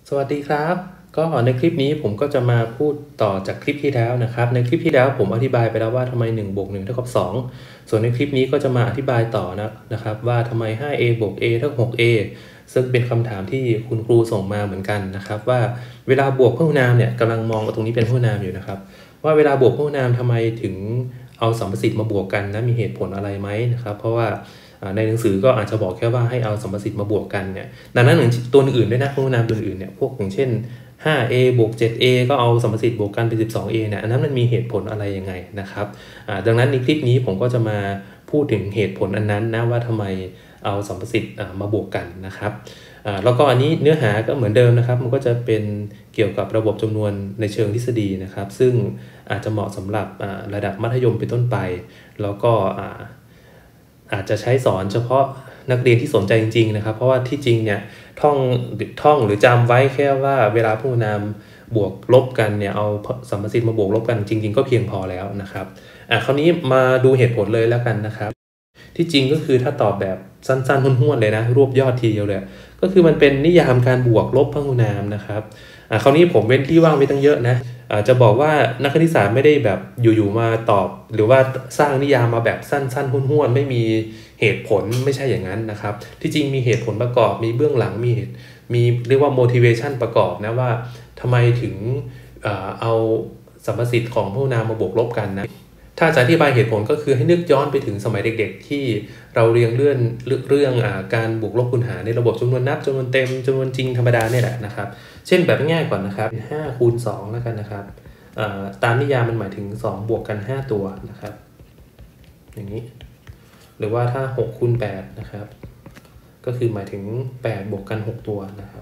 สวัสดีครับก็ในคลิปนี้ผมก็จะมาพูดต่อจากคลิปที่แล้วนะครับในคลิปที่แล้วผมอธิบายไปแล้วว่าทำไม1บวก1เท่ากับ2ส่วนในคลิปนี้ก็จะมาอธิบายต่อนะครับว่าทำไม 5a บวก a เท่ากับ 6a ซึ่งเป็นคำถามที่คุณครูส่งมาเหมือนกันนะครับว่าเวลาบวกพหุนามเนี่ยกำลังมองตรงนี้เป็นพหุนามอยู่นะครับว่าเวลาบวกพหุนามทำไมถึงเอาสัมประสิทธิ์มาบวกกันนะมีเหตุผลอะไรไหมนะครับเพราะว่าในหนังสือก็อาจจะบอกแค่ว่าให้เอาสัมประสิทธิ์มาบวกกันเนี่ยดังนั้นตัวอื่นด้วยนะพหุนามตัวอื่นเนี่ยพวกอย่างเช่น 5a บวก 7a ก็เอาสัมประสิทธิ์บวกกันเป็น 12a เนี่ยอันนั้นมันมีเหตุผลอะไรยังไงนะครับดังนั้นในคลิปนี้ผมก็จะมาพูดถึงเหตุผลอันนั้นนะว่าทำไมเอาสัมประสิทธิ์มาบวกกันนะครับแล้วก็อันนี้เนื้อหาก็เหมือนเดิมนะครับมันก็จะเป็นเกี่ยวกับระบบจำนวนในเชิงทฤษฎีนะครับซึ่งอาจจะเหมาะสำหรับระดับมัธยมเป็นต้นไปแล้วก็อาจจะใช้สอนเฉพาะนักเรียนที่สนใจจริงๆนะครับเพราะว่าที่จริงเนี่ยท่องหรือจำไว้แค่ว่าเวลาพหุนามบวกลบกันเนี่ยเอาสัมประสิทธิ์มาบวกลบกันจริงๆก็เพียงพอแล้วนะครับคราวนี้มาดูเหตุผลเลยแล้วกันนะครับที่จริงก็คือถ้าตอบแบบสั้นๆห้วนๆเลยนะรวบยอดทีเดียวเลยก็คือมันเป็นนิยามการบวกลบพหุนามนะครับคราวนี้ผมเว้นที่ว่างไว้ตั้งเยอะนะจะบอกว่านักคณิตศาสตร์ไม่ได้แบบอยู่ๆมาตอบหรือว่าสร้างนิยามมาแบบสั้นๆห้วนๆไม่มีเหตุผลไม่ใช่อย่างนั้นนะครับที่จริงมีเหตุผลประกอบมีเบื้องหลังมีเรียกว่า motivation ประกอบนะว่าทำไมถึงเอาสัมประสิทธิ์ของพหุนามมาบวกลบกันนะถ้าจะอธิบายเหตุผลก็คือให้นึกย้อนไปถึงสมัยเด็กๆที่เราเรียนเรื่องการบวกลบคูณหารในระบบจำนวนนับจำนวนเต็มจำนวนจริงธรรมดาเนี่ยแหละนะครับเช่นแบบง่ายก่อนนะครับ5คูณ2แล้วกันนะครับตามนิยามมันหมายถึง2บวกกัน5ตัวนะครับอย่างนี้หรือว่าถ้า6คูณ8นะครับก็คือหมายถึง8บวกกัน6ตัวนะครับ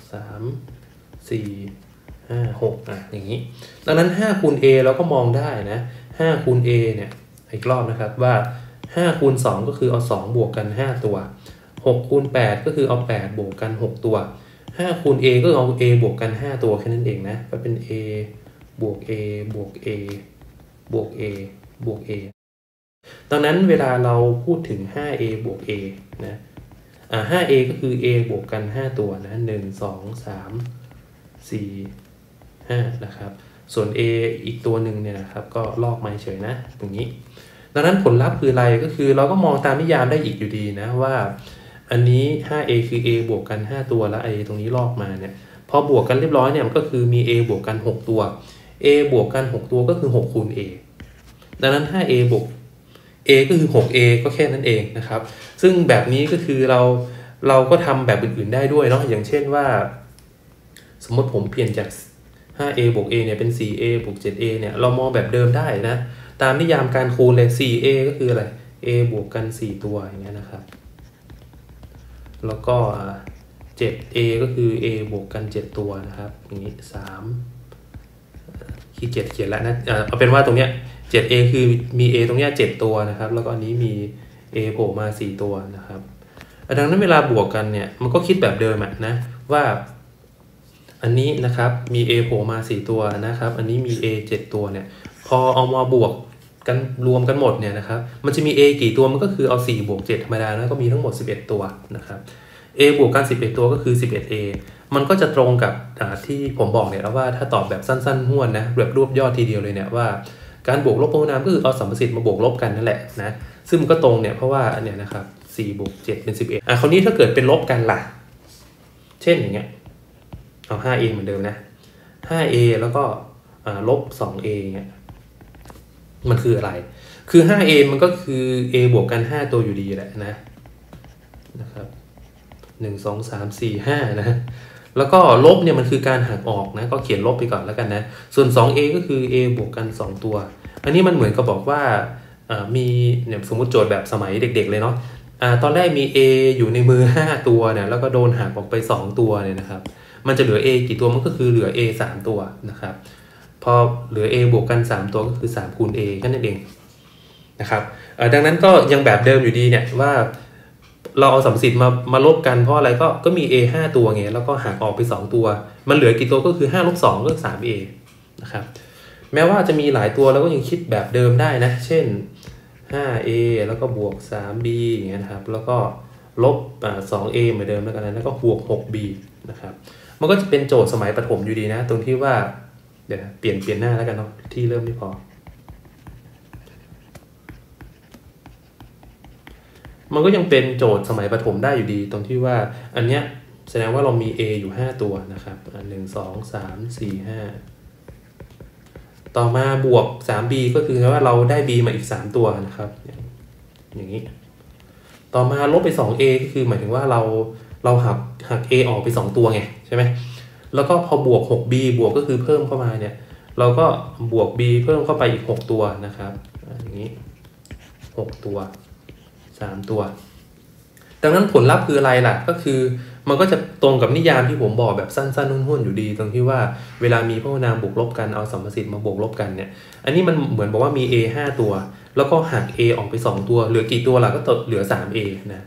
3 4 5 6อย่างนี้ดังนั้น5คูณ a เราก็มองได้นะ5คูณ a เนี่ยอีกรอบนะครับว่า5คูณ2ก็คือเอา2บวกกัน5ตัว6คูณ8ก็คือเอา8บวกกัน6ตัว5คูณ a ก็เอา a บวกกัน5ตัวแค่นั้นเองนะก็เป็น a บวก a บวก a บวก a บวก a ดังนั้นเวลาเราพูดถึง 5a บวก a นะ5a ก็คือ a บวกกัน5ตัวนะ1 2 3 4 5นะครับส่วน a อีกตัวหนึ่งเนี่ยนะครับก็ลอกมาเฉยนะตรงนี้ดังนั้นผลลัพธ์คืออะไรก็คือเราก็มองตามนิยามได้อีกอยู่ดีนะว่าอันนี้ 5a คือ a บวกกัน5ตัวแล้ว a ตรงนี้ลอกมาเนี่ยพอบวกกันเรียบร้อยเนี่ยมันก็คือมี a บวกกัน6ตัว a บวกกัน6ตัวก็คือ6คูณ a ดังนั้น 5a บวก a ก็คือ 6a ก็แค่นั้นเองนะครับซึ่งแบบนี้ก็คือเราก็ทำแบบอื่นๆได้ด้วยเนาะอย่างเช่นว่าสมมติผมเปลี่ยนจาก 5a บวก a เนี่ยเป็น 4a บวก 7a เนี่ยเรามองแบบเดิมได้นะตามนิยามการคูณเลย 4a ก็คืออะไร a บวกกัน4ตัวอย่างเงี้ยนะครับแล้วก็ 7a ก็คือ a บวกกัน7ตัวนะครับอย่างนี้3ขี้เกียจเขียนแล้วนะเอาเป็นว่าตรงเนี้ย 7a คือมี a ตรงเนี้ย7ตัวนะครับแล้วก็อันนี้มี a โผล่มา4ตัวนะครับดังนั้นเวลาบวกกันเนี่ยมันก็คิดแบบเดิมนะว่าอันนี้นะครับมี a โผล่มา4ตัวนะครับอันนี้มี a 7ตัวเนี่ยพอเอามาบวกกันรวมกันหมดเนี่ยนะครับมันจะมี a กี่ตัวมันก็คือเอา4บวก7ธรรมดานะก็มีทั้งหมด11ตัวนะครับ a บวกกัน11ตัวก็คือ 11a มันก็จะตรงกับที่ผมบอกเนี่ยแล้วว่าถ้าตอบแบบสั้นๆห้วนนะแบบรวบยอดทีเดียวเลยเนี่ยว่าการบวกลบพหุนามก็คือเอาสัมประสิทธิ์มาบวกลบกันนั่นแหละนะซึ่งมันก็ตรงเนี่ยเพราะว่าเนี่ยนะครับ4บวก7เป็น11คราวนี้ถ้าเกิดเป็นลบกันล่ะเช่นอย่างเงี้ยเอา 5a เหมือนเดิมนะ 5a แล้วก็ลบ 2a เงี้ยมันคืออะไรคือ 5a มันก็คือ a บวกกัน5ตัวอยู่ดีแหละนะครับ1 2 3 4 5นะแล้วก็ลบเนี่ยมันคือการหักออกนะก็เขียนลบไปก่อนแล้วกันนะส่วน 2a ก็คือ a บวกกัน2ตัวอันนี้มันเหมือนกับบอกว่ามีเนี่ยสมมุติโจทย์แบบสมัยเด็กๆเลยเนาะตอนแรกมี a อยู่ในมือ5ตัวเนี่ยแล้วก็โดนหักออกไป2ตัวเนี่ยนะครับมันจะเหลือ a กี่ตัวมันก็คือเหลือ a 3ตัวนะครับพอเหลือ a บวกกัน3ตัวก็คือ3คูณ a แค่นั้นเองนะครับดังนั้นก็ยังแบบเดิมอยู่ดีเนี่ยว่าเราเอาสัมประสิทธิ์มาลบกันเพราะอะไรก็มี a 5ตัวไงแล้วก็หักออกไป2ตัวมันเหลือกี่ตัวก็คือ5ลบ2ก็คือ 3a นะครับแม้ว่าจะมีหลายตัวแล้วก็ยังคิดแบบเดิมได้นะเช่น 5a แล้วก็บวก 3b อย่างเงี้ยนะครับแล้วก็ลบ2a เหมือนเดิมแล้วกันนะแล้วก็บวก 6b นะครับมันก็จะเป็นโจทย์สมัยประถมอยู่ดีนะตรงที่ว่าเดี๋ยวเปลี่ยนหน้าแล้วกันเนาะที่เริ่มไม่พอมันก็ยังเป็นโจทย์สมัยประถมได้อยู่ดีตรงที่ว่าอันเนี้ยแสดงว่าเรามี A อยู่5ตัวนะครับ1 2 3 4 5ต่อมาบวก 3B ก็คือว่าเราได้ B มาอีก3ตัวนะครับอย่างนี้ต่อมาลบไป 2A ก็คือหมายถึงว่าเราหัก A ออกไป2ตัวไงใช่ไหมแล้วก็พอบวก 6B บวกก็คือเพิ่มเข้ามาเนี่ยเราก็บวก B เพิ่มเข้าไปอีก6ตัวนะครับอย่างนี้6ตัว3ตัวดังนั้นผลลัพธ์คืออะไรล่ะก็คือมันก็จะตรงกับนิยามที่ผมบอกแบบสั้นๆห้วนๆอยู่ดีตรงที่ว่าเวลามีพหุนามบวกลบกันเอาสัมประสิทธิ์มาบวกลบกันเนี่ยอันนี้มันเหมือนบอกว่ามี A 5ตัวแล้วก็หัก A ออกไป2ตัวเหลือกี่ตัวล่ะก็เหลือ 3A นะ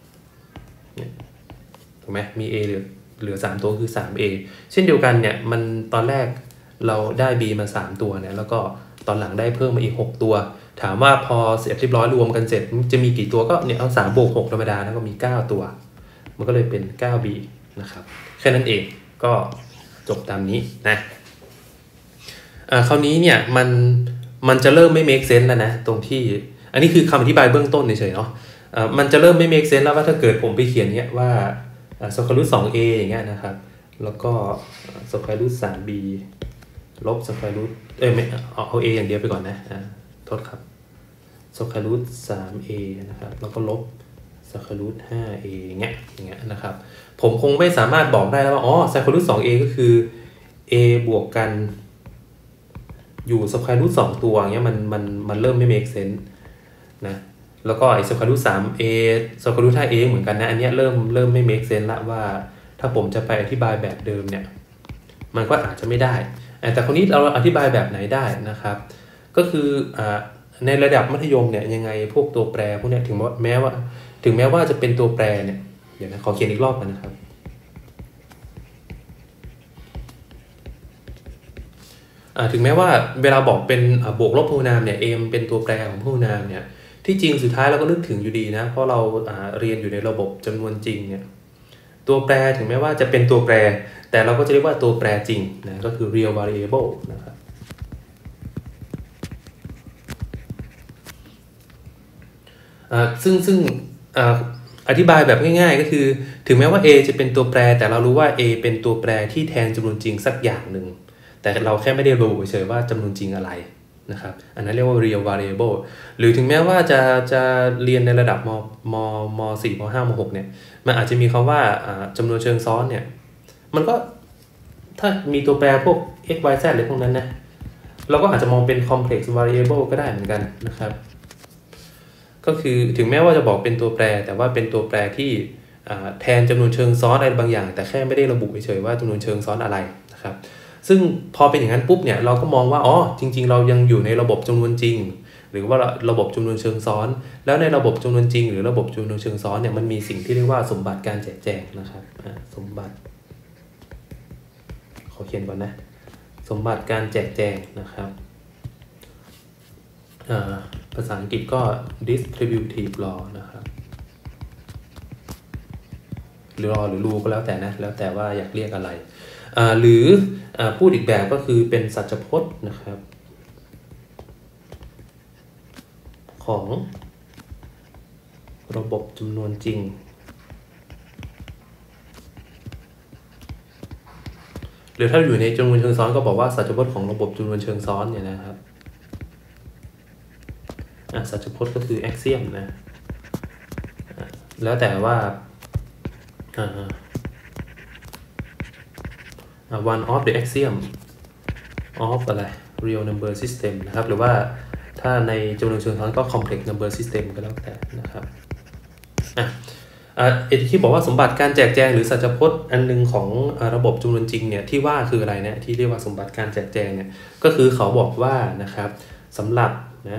ถูกไหมมี A เหลือ3ตัวคือ 3A เช่นเดียวกันเนี่ยมันตอนแรกเราได้ B มา3ตัวเนี่ยแล้วก็ตอนหลังได้เพิ่มมาอีก6ตัวถามว่าพอเสร็จเรียบร้อยรวมกันเสร็จจะมีกี่ตัวก็เนี่ยเอา3บวก6ธรรมดาแล้วก็มี9ตัวมันก็เลยเป็น 9B นะครับแค่นั้นเองก็จบตามนี้นะคราวนี้เนี่ยมันจะเริ่มไม่ make sense แล้วนะตรงที่อันนี้คือคำอธิบายเบื้องต้นเฉยๆเนาะมันจะเริ่มไม่ make sense แล้วว่าถ้าเกิดผมไปเขียนเนี่ยว่าsquare root 2a อย่างเงี้ยนะครับแล้วก็ square root 3b ลบ square root ไม่เอา a อย่างเดียวไปก่อนนะโทษครับ square root 3a นะครับแล้วก็ลบ square root 5a อย่างเงี้ยนะครับผมคงไม่สามารถบอกได้แล้วว่าsquare root 2a ก็คือ a บวกกันอยู่ square root 2ตัวอย่างเงี้ยมันเริ่มไม่ make sense นะแล้วก็ไอ้ square root 3a square root 5a เหมือนกันนะอันเนี้ยเริ่มไม่ make sense ละว่าถ้าผมจะไปอธิบายแบบเดิมเนี่ยมันก็อาจจะไม่ได้แต่คราวนี้เราอธิบายแบบไหนได้นะครับก็คือในระดับมัธยมเนี่ยยังไงพวกตัวแปรพวกเนี้ยถึงแม้ว่าจะเป็นตัวแปรเนี่ยเดี๋ยวนะขอเขียนอีกรอบกันนะครับถึงแม้ว่าเวลาบอกเป็นบวกลบพหุนามเนี่ย m เป็นตัวแปรของพหุนามเนี่ยที่จริงสุดท้ายเราก็นึกถึงอยู่ดีนะเพราะเราเรียนอยู่ในระบบจำนวนจริงเนี่ยตัวแปรถึงแม้ว่าจะเป็นตัวแปรแต่เราก็จะเรียกว่าตัวแปรจริงนะก็คือ real variable นะครับซึ่งอธิบายแบบง่ายๆก็คือถึงแม้ว่า a จะเป็นตัวแปรแต่เรารู้ว่า a เป็นตัวแปรที่แทนจำนวนจริงสักอย่างหนึ่งแต่เราแค่ไม่ได้ระบุเฉยๆว่าจำนวนจริงอะไรนะครับอันนั้นเรียกว่า real variable หรือถึงแม้ว่าจะเรียนในระดับม4ม5ม6เนี่ยมันอาจจะมีคำว่าจำนวนเชิงซ้อนเนี่ยมันก็ถ้ามีตัวแปรพวก x y z อะไรพวกนั้นนะเราก็อาจจะมองเป็น complex variable ก็ได้เหมือนกันนะครับก็คือถึงแม้ว่าจะบอกเป็นตัวแปรแต่ว่าเป็นตัวแปรที่แทนจำนวนเชิงซ้อนอะไรบางอย่างแต่แค่ไม่ได้ระบุเฉยๆว่าจำนวนเชิงซ้อนอะไรนะครับซึ่งพอเป็นอย่างนั้นปุ๊บเนี่ยเราก็มองว่าจริงๆเรายังอยู่ในระบบจำนวนจริงหรือว่าระบบจำนวนเชิงซ้อนแล้วในระบบจำนวนจริงหรือระบบจำนวนเชิงซ้อนเนี่ยมันมีสิ่งที่เรียกว่าสมบัติการแจกแจงนะครับสมบัติขอเขียนก่อนนะสมบัติการแจกแจงนะครับภาษาอังกฤษก็ distributive law นะครับหรือ law หรือ rule ก็แล้วแต่นะแล้วแต่ว่าอยากเรียกอะไรหรือพูดอีกแบบก็คือเป็นสัจพจน์นะครับของระบบจำนวนจริงหรือถ้าอยู่ในจำนวนเชิงซ้อนก็บอกว่าสัจพจน์ของระบบจำนวนเชิงซ้อนเนี่ยนะครับสัจพจน์ก็คือ axiom นะแล้วแต่ว่าone of the axiom of อะไร real number system นะครับหรือว่าถ้าในจำนวนเชิงซ้อนก็ complex number system ก็แล้วแต่นะครับที่บอกว่าสมบัติการแจกแจงหรือสัจพจน์อันนึงของระบบจำนวนจริงเนี่ยที่ว่าคืออะไรนะที่เรียกว่าสมบัติการแจกแจงเนี่ยก็คือเขาบอกว่านะครับสำหรับนะ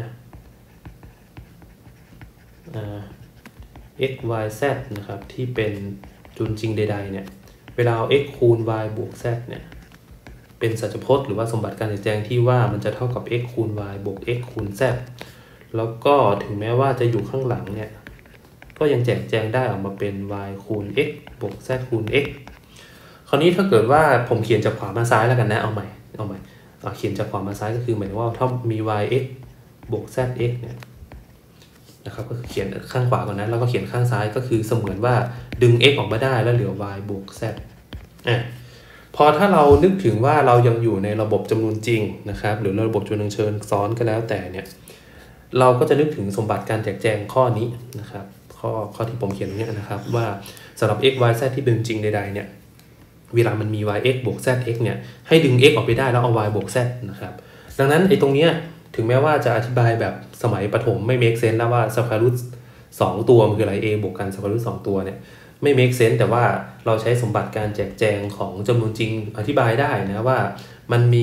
x y z นะครับที่เป็นจำนวนจริงใดๆเนี่ยเวลาเอา x คูณ y บวก z เนี่ยเป็นสัจพจน์หรือว่าสมบัติการแจกแจงที่ว่ามันจะเท่ากับ x คูณ y บวก x คูณ z แล้วก็ถึงแม้ว่าจะอยู่ข้างหลังเนี่ยก็ยังแจกแจงได้ออกมาเป็น y คูณ x บวก z คูณ x คราวนี้ถ้าเกิดว่าผมเขียนจากขวามาซ้ายแล้วกันนะเอาใหม่เขียนจากขวามาซ้ายก็คือหมายถึงว่าถ้ามี y(x) บวก z(x) เนี่ยนะครับก็คือเขียนข้างขวาก่อนนะแล้วก็เขียนข้างซ้ายก็คือเสมือนว่าดึง x ออกมาได้แล้วเหลือ y บวก z พอถ้าเรานึกถึงว่าเรายังอยู่ในระบบจำนวนจริงนะครับหรือระบบจำนวนเชิงซ้อนก็แล้วแต่เนี่ยเราก็จะนึกถึงสมบัติการแจกแจงข้อนี้นะครับข้อที่ผมเขียนตรงนี้นะครับว่าสำหรับ x y z ที่เป็นจริงใดๆเนี่ยเวลามันมี y(x) บวก z(x) เนี่ยให้ดึง x ออกไปได้แล้วเอา y บวก z นะครับดังนั้นไอ้ตรงเนี้ยถึงแม้ว่าจะอธิบายแบบสมัยประถมไม่ make sense แล้วว่า square root 2 ตัวมันคืออะไร a บวกกัน square root 2 ตัวเนี่ยไม่ make sense แต่ว่าเราใช้สมบัติการแจกแจงของจำนวนจริงอธิบายได้นะว่ามันมี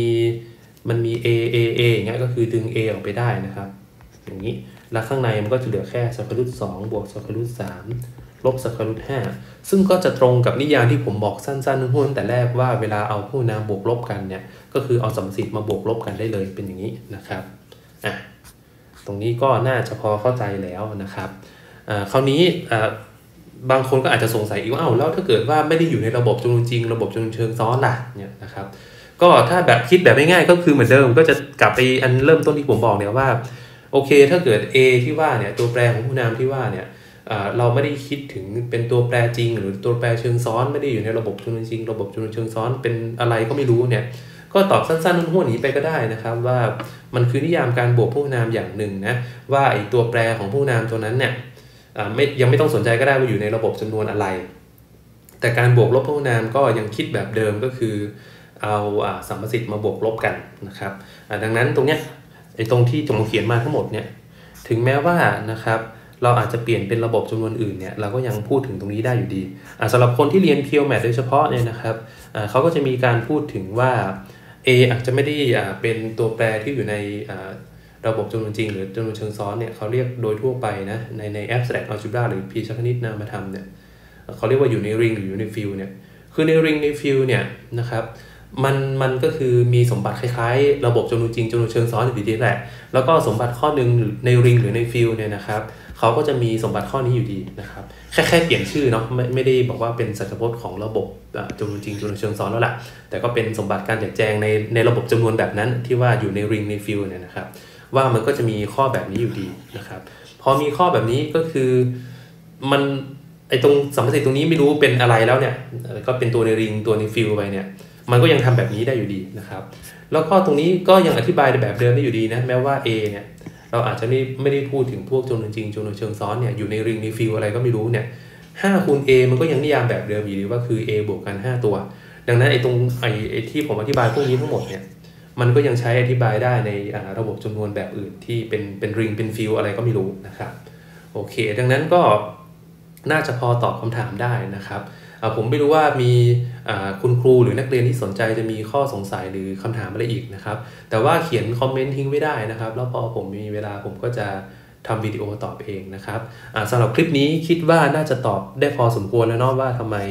a อย่างเงี้ยก็คือดึง a ออกไปได้นะครับอย่างนี้แล้วข้างในมันก็จะเหลือแค่ square root 2 บวก square root 3 ลบ square root 5ซึ่งก็จะตรงกับนิยามที่ผมบอกสั้นๆหุ้นแต่แรกว่าเวลาเอาคู่นามบวกลบกันเนี่ยก็คือเอาสัมประสิทธิ์มาบวกลบกันได้เลยเป็นอย่างนี้นะครับตรงนี้ก็น่าจะพอเข้าใจแล้วนะครับคราวนี้บางคนก็อาจจะสงสัยอีกว่าแล้วถ้าเกิดว่าไม่ได้อยู่ในระบบจำนวนจริงระบบจำนวนเชิงซ้อนล่ะเนี่ยนะครับก็ถ้าแบบคิดแบบง่ายๆก็คือเหมือนเดิมก็จะกลับไปอันเริ่มต้นที่ผมบอกเนี่ยว่าโอเคถ้าเกิด a ที่ว่าเนี่ยตัวแปรของคู่นามที่ว่าเนี่ยเราไม่ได้คิดถึงเป็นตัวแปรจริงหรือตัวแปรเชิงซ้อนไม่ได้อยู่ในระบบจำนวนจริงระบบจำนวนเชิงซ้อนเป็นอะไรก็ไม่รู้เนี่ยก็ตอบสั้นๆห้วนๆนี้ไปก็ได้นะครับว่ามันคือนิยามการบวกคู่นามอย่างหนึ่งนะว่าไอตัวแปรของคู่นามตัวนั้นเนี่ยยังไม่ต้องสนใจก็ได้ว่าอยู่ในระบบจำนวนอะไรแต่การบวกลบคู่นามก็ยังคิดแบบเดิมก็คือเอาสัมประสิทธิ์มาบวกลบกันนะครับดังนั้นตรงเนี้ยไอตรงที่ผมเขียนมาทั้งหมดเนี่ยถึงแม้ว่านะครับเราอาจจะเปลี่ยนเป็นระบบจำนวนอื่นเนี่ยเราก็ยังพูดถึงตรงนี้ได้อยู่ดีสำหรับคนที่เรียน Pure Math โดยเฉพาะเนี่ยนะครับเขาก็จะมีการพูดถึงว่า a อาจจะไม่ได้เป็นตัวแปรที่อยู่ในระบบจำนวนจริงหรือจำนวนเชิงซ้อนเนี่ยเขาเรียกโดยทั่วไปนะใน abstract algebra หรือ พีชคณิตนามธรรมเนี่ยเขาเรียกว่าอยู่ในริงหรืออยู่ในฟิลเนี่ยคือในริงในฟิลเนี่ยนะครับมันก็คือมีสมบัติคล้ายๆระบบจำนวนจริงจำนวนเชิงซ้อนอยู่ดีแหละแล้วก็สมบัติข้อหนึ่งในริงหรือในฟิลเนี่ยนะครับเขาก็จะมีสมบัติข้อนี้อยู่ดีนะครับแค่เปลี่ยนชื่อเนาะไม่ได้บอกว่าเป็นสัจพจน์ของระบบจำนวนจริงจำนวนเชิงซ้อนแล้วล่ะแต่ก็เป็นสมบัติการแจกแจงในระบบจำนวนแบบนั้นที่ว่าอยู่ในริงในฟิลเนี่ยนะครับว่ามันก็จะมีข้อแบบนี้อยู่ดีนะครับพอมีข้อแบบนี้ก็คือมันไอตรงสัมประสิทธิ์ตรงนี้ไม่รู้เป็นอะไรแล้วเนี่ยก็เป็นตัวในริงตัวในฟิลไปเนี่ยมันก็ยังทำแบบนี้ได้อยู่ดีนะครับแล้วก็ตรงนี้ก็ยังอธิบายในแบบเดิมได้อยู่ดีนะแม้ว่า A เนี่ยเราอาจจะไม่ได้พูดถึงพวกจำนวนจริงจำนวนเชิงซ้อนเนี่ยอยู่ในริงในฟิลอะไรก็ไม่รู้เนี่ย5คูณ A มันก็ยังนิยามแบบเดิมอยู่ดีว่าคือ A บวกกัน5ตัวดังนั้นไอ้ตรงไอ้ที่ผมอธิบายพวกนี้ทั้งหมดเนี่ยมันก็ยังใช้อธิบายได้ในระบบจำนวนแบบอื่นที่เป็นริงเป็นฟิลอะไรก็ไม่รู้นะครับโอเคดังนั้นก็น่าจะพอตอบคำถามได้นะครับผมไม่รู้ว่ามีคุณครูหรือนักเรียนที่สนใจจะมีข้อสงสัยหรือคำถามอะไรอีกนะครับแต่ว่าเขียนคอมเมนต์ทิ้งไว้ได้นะครับแล้วพอผมมีเวลาผมก็จะทำวิดีโอตอบเองนะครับสำหรับคลิปนี้คิดว่าน่าจะตอบได้พอสมควรแล้วเนาะว่าทำไม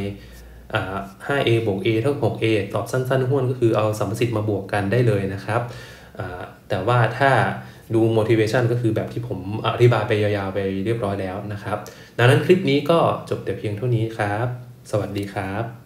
5a บวก a เท่ากับ 6a ตอบสั้นๆห้วนก็คือเอาสัมประสิทธิ์มาบวกกันได้เลยนะครับแต่ว่าถ้าดู motivation ก็คือแบบที่ผมอธิบายไปยาวๆไปเรียบร้อยแล้วนะครับดังนั้นคลิปนี้ก็จบแต่เพียงเท่านี้ครับสวัสดีครับ